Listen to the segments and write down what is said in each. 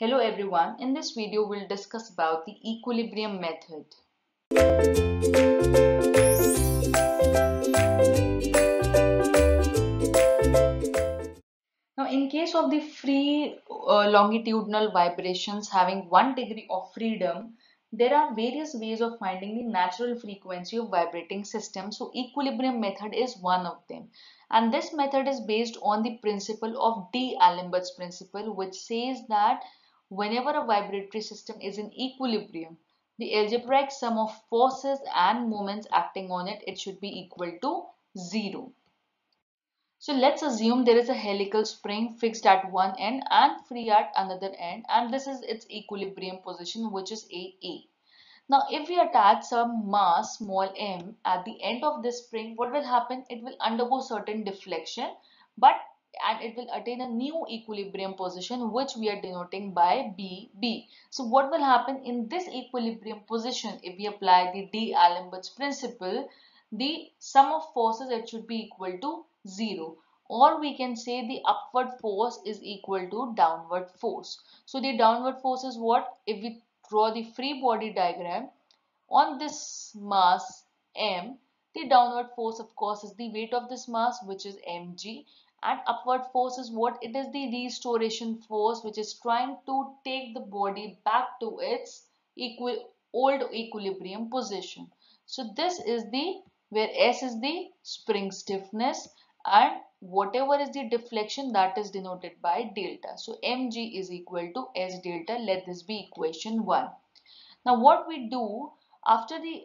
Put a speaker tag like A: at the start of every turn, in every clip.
A: Hello everyone, in this video we'll discuss about the equilibrium method. Now in case of the free longitudinal vibrations having 1 degree of freedom, there are various ways of finding the natural frequency of vibrating system. So equilibrium method is one of them. And this method is based on the principle of D'Alembert's principle, which says that whenever a vibratory system is in equilibrium, the algebraic sum of forces and moments acting on it should be equal to 0. So let's assume there is a helical spring fixed at one end and free at another end, and this is its equilibrium position, which is AA. Now if we attach some mass small m at the end of this spring, what will happen? It will undergo certain deflection, and it will attain a new equilibrium position, which we are denoting by BB. So what will happen in this equilibrium position? If we apply the D'Alembert's principle, the sum of forces, it should be equal to 0, or we can say the upward force is equal to downward force. So the downward force is what? If we draw the free body diagram on this mass m, the downward force of course is the weight of this mass, which is mg, and upward force is what? It is the restoration force, which is trying to take the body back to its old equilibrium position. So this is the where S is the spring stiffness and whatever is the deflection, that is denoted by delta. So mg is equal to S delta. Let this be equation 1. Now what we do after the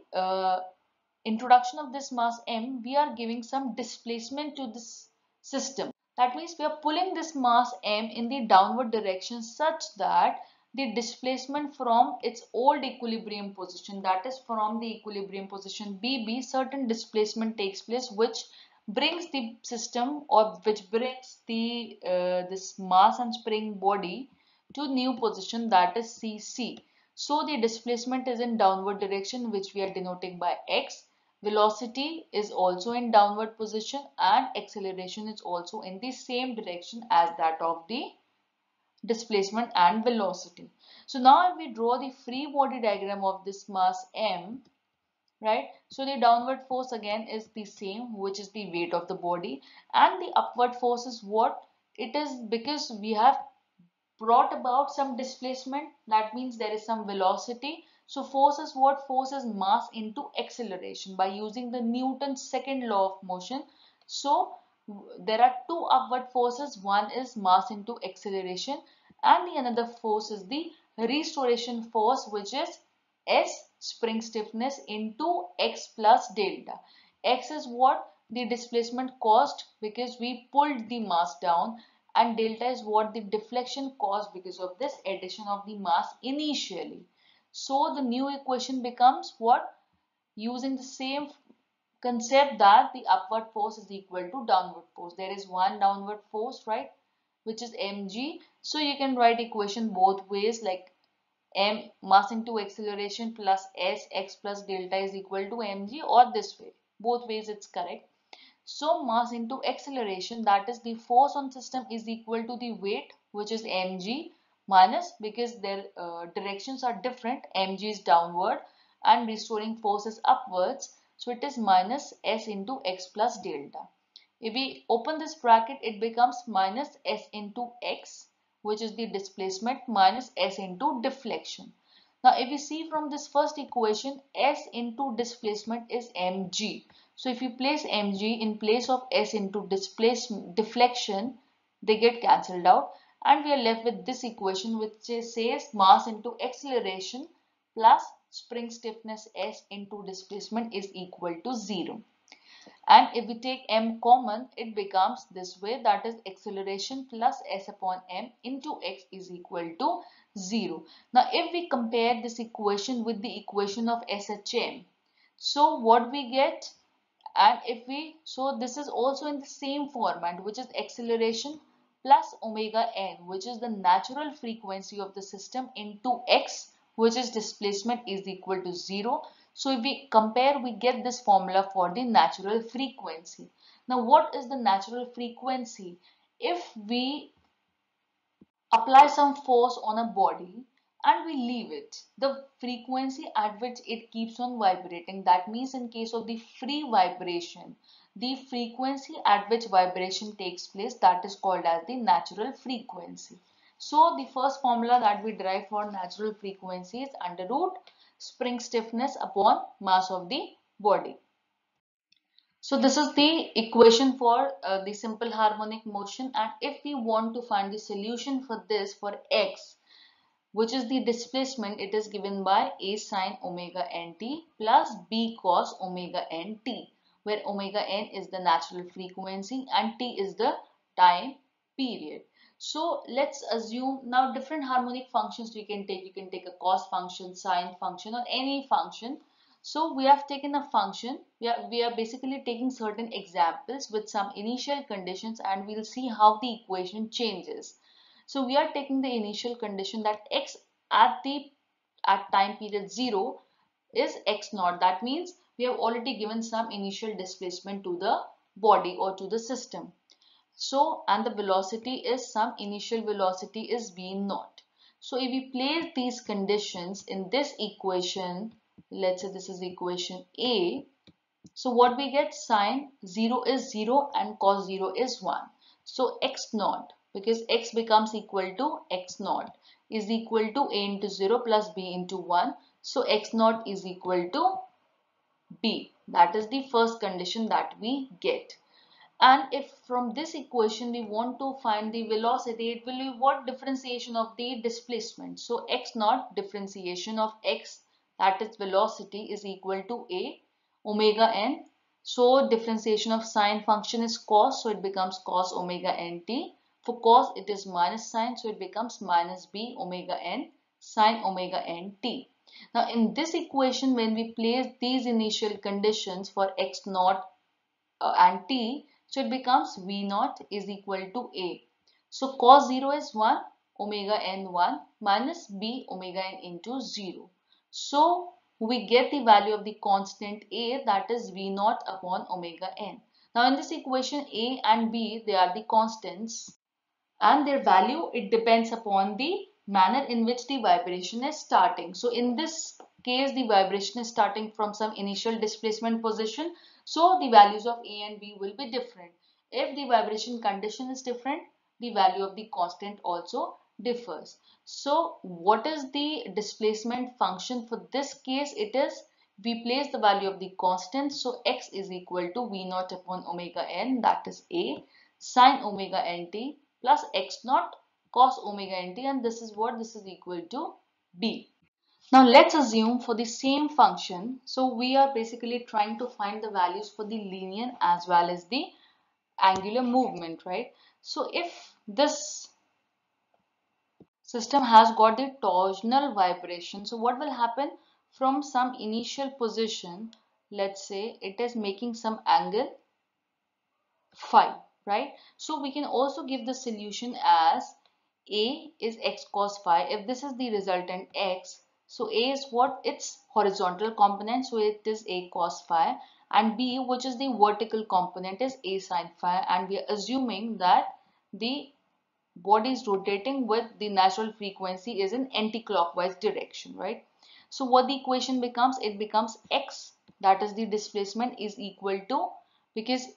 A: introduction of this mass m, we are giving some displacement to this system. That means we are pulling this mass m in the downward direction such that the displacement from its old equilibrium position, that is from the equilibrium position BB, certain displacement takes place, which brings the system, or which brings the this mass and spring body to new position, that is CC. So the displacement is in downward direction, which we are denoting by x. Velocity is also in downward position and acceleration is also in the same direction as that of the displacement and velocity. So now if we draw the free body diagram of this mass m, right? So the downward force again is the same, which is the weight of the body, and the upward force is what? It is because we have brought about some displacement, that means there is some velocity. So force is what? Force is mass into acceleration by using the Newton's second law of motion. So there are two upward forces, one is mass into acceleration and the another force is the restoration force, which is S spring stiffness into x plus delta. X is what? The displacement caused because we pulled the mass down, and delta is what? The deflection caused because of this addition of the mass initially. So the new equation becomes what? Using the same concept that the upward force is equal to downward force. There is one downward force, right, which is mg. So you can write equation both ways, like m mass into acceleration plus s x plus delta is equal to mg, or this way. Both ways it's correct. So mass into acceleration, that is the force on system, is equal to the weight, which is mg, minus, because their directions are different, mg is downward and restoring force is upwards, so it is minus s into x plus delta. If we open this bracket, it becomes minus s into x, which is the displacement, minus s into deflection. Now if we see from this first equation, s into displacement is mg. So if you place mg in place of s into deflection, they get cancelled out, and we are left with this equation, which says mass into acceleration plus spring stiffness s into displacement is equal to 0. And if we take m common, it becomes this way, that is acceleration plus s upon m into x is equal to 0. Now if we compare this equation with the equation of SHM, so what we get? And if we, so this is also in the same format, which is acceleration plus omega n, which is the natural frequency of the system, into x, which is displacement, is equal to 0. So if we compare, we get this formula for the natural frequency. Now what is the natural frequency? If we apply some force on a body and we leave it. The frequency at which it keeps on vibrating, that means in case of the free vibration, the frequency at which vibration takes place, that is called as the natural frequency. So the first formula that we derive for natural frequency is under root spring stiffness upon mass of the body. So this is the equation for the simple harmonic motion, and if we want to find the solution for this for x, which is the displacement, it is given by a sine omega nt plus b cos omega nt, where omega n is the natural frequency and t is the time period. So let's assume now different harmonic functions you can take. You can take a cos function, sine function, or any function. So we have taken a function. We are basically taking certain examples with some initial conditions, and we'll see how the equation changes. So we are taking the initial condition that x at time period 0 is x naught. That means we have already given some initial displacement to the body or to the system. So, and the velocity is some initial velocity is v naught. So if we place these conditions in this equation, let's say this is equation A. So what we get, sine 0 is 0 and cos 0 is 1. So x naught, because x becomes equal to x naught, is equal to a into 0 plus b into 1. So x naught is equal to b. That is the first condition that we get. And if from this equation we want to find the velocity, it will be what? Differentiation of the displacement. So x naught differentiation of x, that is velocity, is equal to a omega n. So differentiation of sine function is cos, so it becomes cos omega nt. For cos it is minus sine, so it becomes minus b omega n sine omega nt. Now in this equation, when we place these initial conditions for x naught and t, so it becomes v naught is equal to a. So cos 0 is 1, omega n 1 minus b omega n into 0. So we get the value of the constant a, that is v naught upon omega n. Now in this equation, a and b, they are the constants, and their value, it depends upon the manner in which the vibration is starting. So in this case, the vibration is starting from some initial displacement position, so the values of a and b will be different. If the vibration condition is different, the value of the constant also differs. So what is the displacement function for this case? It is, we place the value of the constant, so x is equal to v naught upon omega n, that is a, sine omega nt plus x naught cos omega nt, and this is what? This is equal to b. Now let's assume for the same function, so we are basically trying to find the values for the linear as well as the angular movement, right? So if this system has got the torsional vibration, so what will happen? From some initial position, let's say it is making some angle phi, right? So we can also give the solution as a is x cos phi. If this is the resultant x, so a is what? Its horizontal component, so it is a cos phi, and b, which is the vertical component, is a sin phi, and we are assuming that the body is rotating with the natural frequency is in anti-clockwise direction, right? So what the equation becomes? It becomes x, that is the displacement, is equal to, because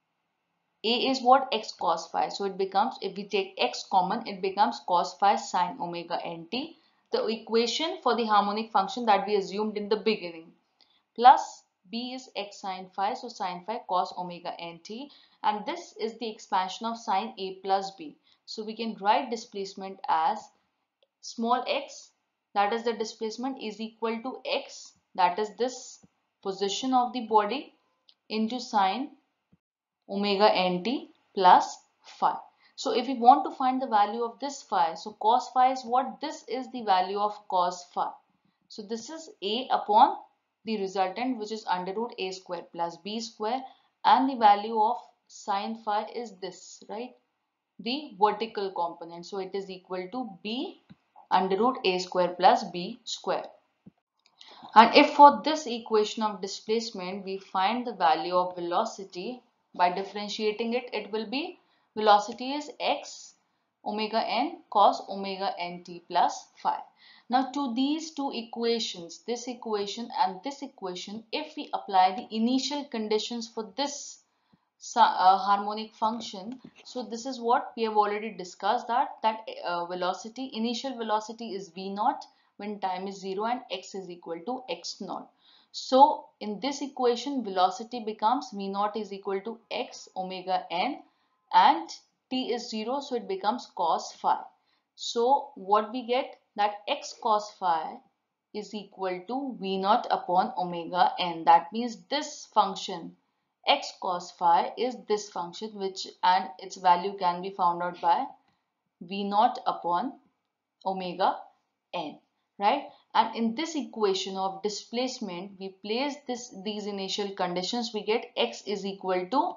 A: a is what? X cos phi. So it becomes, if we take x common, it becomes cos phi sine omega nt, the equation for the harmonic function that we assumed in the beginning, plus b is x sine phi, so sine phi cos omega nt, and this is the expansion of sine a plus b. So we can write displacement as small x, that is the displacement, is equal to x, that is this position of the body, into sine omega nt plus phi. So if we want to find the value of this phi, so cos phi is what? This is the value of cos phi. So this is a upon the resultant, which is under root a square plus b square, and the value of sin phi is this, right? The vertical component. So it is equal to b under root a square plus b square. And if for this equation of displacement we find the value of velocity by differentiating it, it will be velocity is x omega n cos omega nt plus phi. Now to these two equations, this equation and this equation, if we apply the initial conditions for this harmonic function, so this is what we have already discussed, that velocity, initial velocity is v naught when time is 0 and x is equal to x naught. So in this equation, velocity becomes v naught is equal to x omega n, and t is 0, so it becomes cos phi. So what we get, that x cos phi is equal to v naught upon omega n. That means this function x cos phi is this function, which, and its value can be found out by v naught upon omega n, right? And in this equation of displacement, we place these initial conditions, we get x is equal to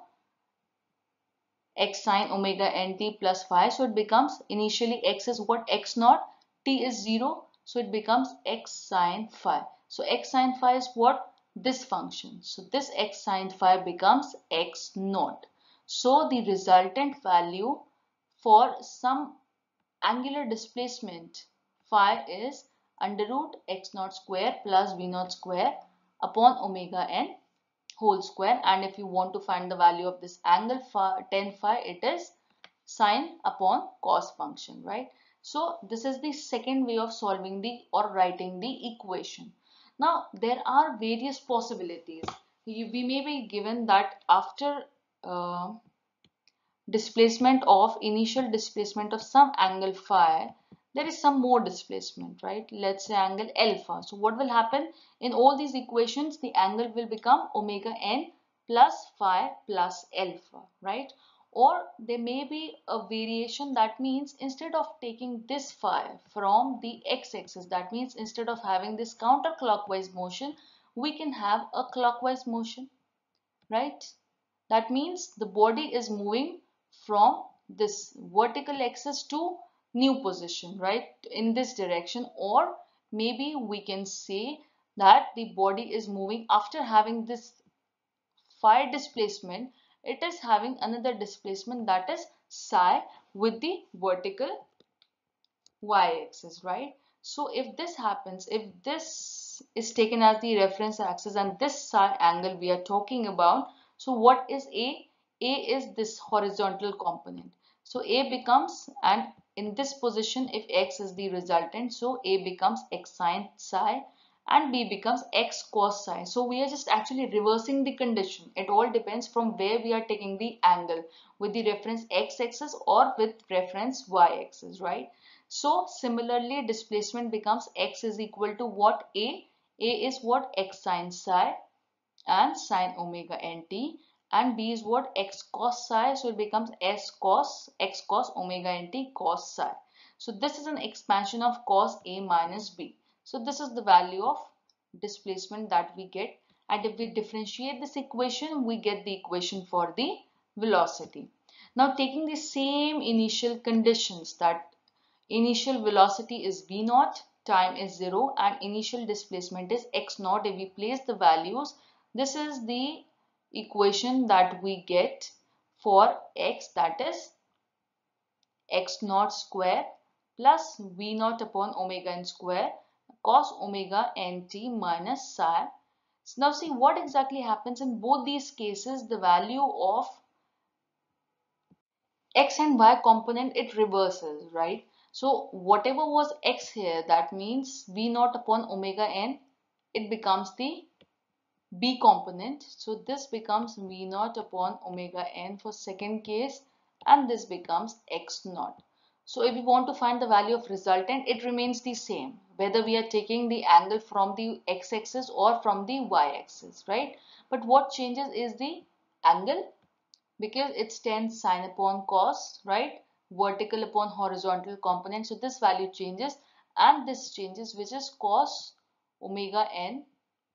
A: x sine omega nt plus phi. So it becomes, initially x is what, x naught, t is 0, so it becomes x sine phi. So x sine phi is what, this function. So this x sine phi becomes x naught. So the resultant value for some angular displacement phi is under root x naught square plus v naught square upon omega n whole square. And if you want to find the value of this angle phi, tan phi, it is sine upon cos function, right? So this is the second way of solving the or writing the equation. Now there are various possibilities. We may be given that after uh, initial displacement of some angle phi, there is some more displacement, right? Let's say angle alpha. So what will happen in all these equations? The angle will become omega n plus phi plus alpha, right? Or there may be a variation, that means instead of taking this phi from the x-axis, that means instead of having this counterclockwise motion, we can have a clockwise motion, right? That means the body is moving from this vertical axis to new position, right, in this direction. Or maybe we can say that the body is moving after having this phi displacement, it is having another displacement, that is psi, with the vertical y-axis, right? So if this happens, if this is taken as the reference axis and this psi angle we are talking about, so what is A? A is this horizontal component. So A becomes, and in this position, if x is the resultant, so A becomes x sine psi and B becomes x cos psi. So we are just actually reversing the condition. It all depends from where we are taking the angle, with the reference x-axis or with reference y-axis, right? So similarly, displacement becomes x is equal to what? A. A is what? X sine psi and sine omega nt, and B is what? X cos psi. So it becomes x cos omega nt cos psi. So this is an expansion of cos A minus B. So this is the value of displacement that we get. And if we differentiate this equation, we get the equation for the velocity. Now taking the same initial conditions, that initial velocity is v naught, time is 0, and initial displacement is x naught. If we place the values, this is the equation that we get for x, that is x naught square plus v naught upon omega n square cos omega nt minus psi. So now see what exactly happens in both these cases. The value of x and y component, it reverses, right? So whatever was x here, that means v naught upon omega n, it becomes the b component. So this becomes v naught upon omega n for second case, and this becomes x naught. So if we want to find the value of resultant, it remains the same whether we are taking the angle from the x-axis or from the y-axis, right? But what changes is the angle, because it's tan sine upon cos, right? Vertical upon horizontal component. So this value changes and this changes, which is cos omega n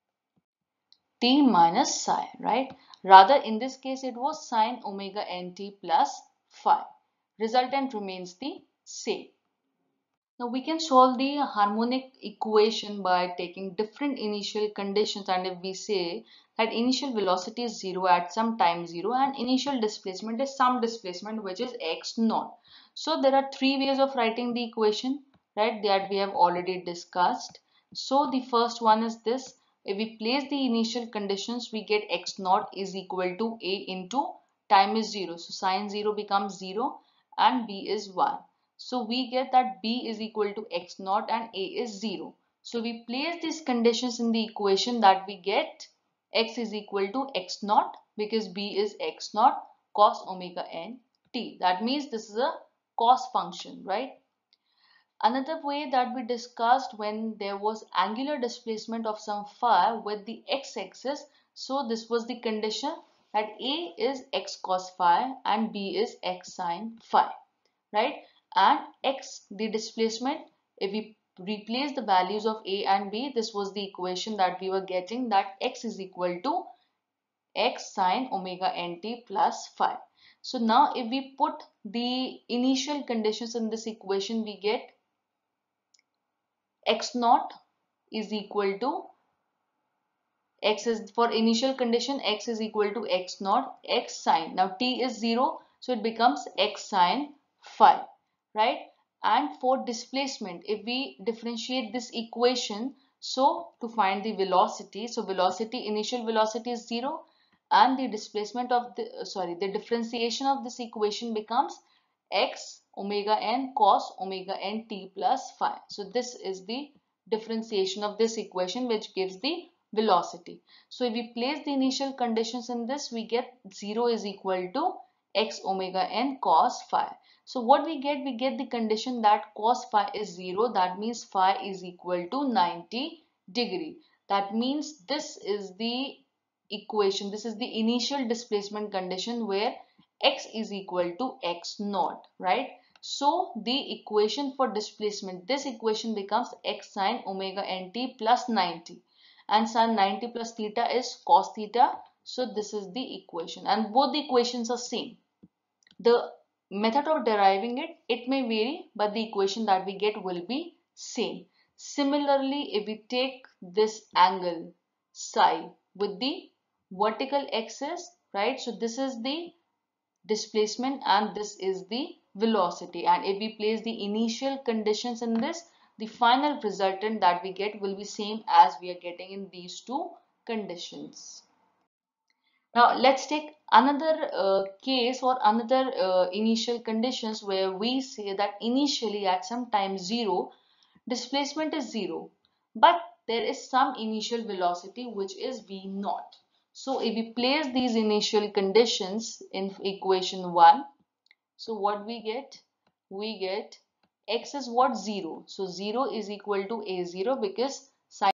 A: t minus psi, right? Rather in this case it was sine omega nt plus phi. Resultant remains the same. Now we can solve the harmonic equation by taking different initial conditions, and if we say that initial velocity is 0 at some time 0 and initial displacement is some displacement which is x naught. So there are three ways of writing the equation, right, that we have already discussed. So the first one is this: if we place the initial conditions, we get x naught is equal to a into time is 0. So sine 0 becomes 0 and b is 1. So we get that b is equal to x naught and a is 0. So we place these conditions in the equation that we get x is equal to x naught because b is x naught cos omega n t. That means this is a cos function, right? Another way that we discussed when there was angular displacement of some phi with the x-axis. So this was the condition that a is x cos phi and b is x sin phi, right? And x, the displacement, if we replace the values of a and b, this was the equation that we were getting, that x is equal to x sine omega nt plus phi. So now if we put the initial conditions in this equation, we get x naught is equal to x is for initial condition, x is equal to x naught x sine. Now t is 0, so it becomes x sine phi, right? And for displacement, if we differentiate this equation, so to find the velocity, so velocity, initial velocity is 0 and the displacement of the differentiation of this equation becomes x omega n cos omega n t plus phi. So this is the differentiation of this equation which gives the velocity. So if we place the initial conditions in this, we get 0 is equal to x omega n cos phi. So what we get? We get the condition that cos phi is 0. That means phi is equal to 90 degree. That means this is the equation. This is the initial displacement condition where x is equal to x naught, right? So the equation for displacement, this equation becomes x sine omega nt plus 90, and sin 90 plus theta is cos theta. So this is the equation and both the equations are same. The method of deriving it may vary, but the equation that we get will be same. Similarly, if we take this angle psi with the vertical axis, right? So this is the displacement and this is the velocity, and if we place the initial conditions in this, the final resultant that we get will be same as we are getting in these two conditions. Now let's take another case or another initial conditions where we say that initially at some time 0 displacement is 0, but there is some initial velocity which is v naught. So if we place these initial conditions in equation 1, so what we get? We get x is what? 0. So 0 is equal to a0 because